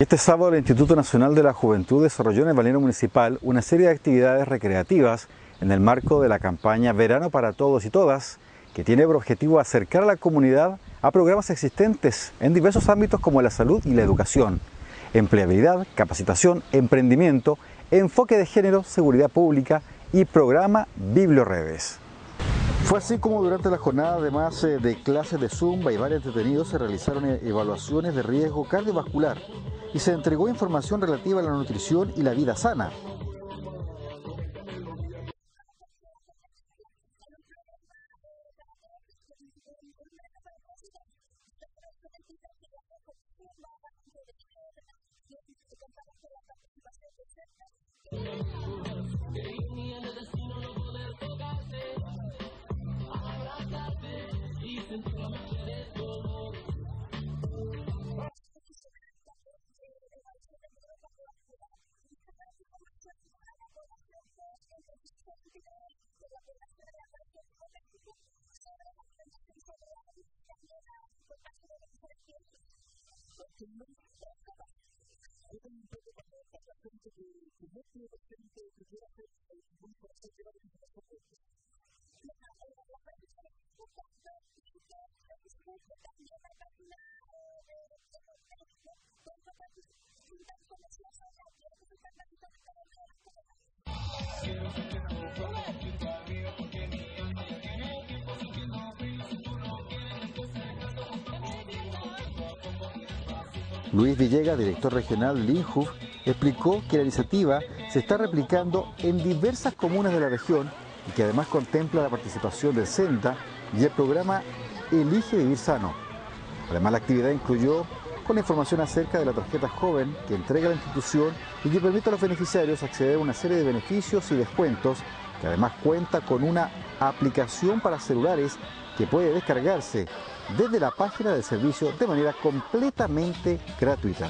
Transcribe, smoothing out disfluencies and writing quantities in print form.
Este sábado el Instituto Nacional de la Juventud desarrolló en el balneario municipal una serie de actividades recreativas en el marco de la campaña Verano para Todos y Todas, que tiene por objetivo acercar a la comunidad a programas existentes en diversos ámbitos como la salud y la educación, empleabilidad, capacitación, emprendimiento, enfoque de género, seguridad pública y programa Biblioredes. Fue así como durante la jornada, además de clases de zumba y baile entretenidos, se realizaron evaluaciones de riesgo cardiovascular y se entregó información relativa a la nutrición y la vida sana. Luis Villegas, director regional del INJUV, explicó que la iniciativa se está replicando en diversas comunas de la región y que además contempla la participación del CENTA y el programa Elige Vivir Sano. Además, la actividad incluyó con información acerca de la tarjeta joven que entrega la institución y que permite a los beneficiarios acceder a una serie de beneficios y descuentos, que además cuenta con una aplicación para celulares que puede descargarse desde la página del servicio de manera completamente gratuita.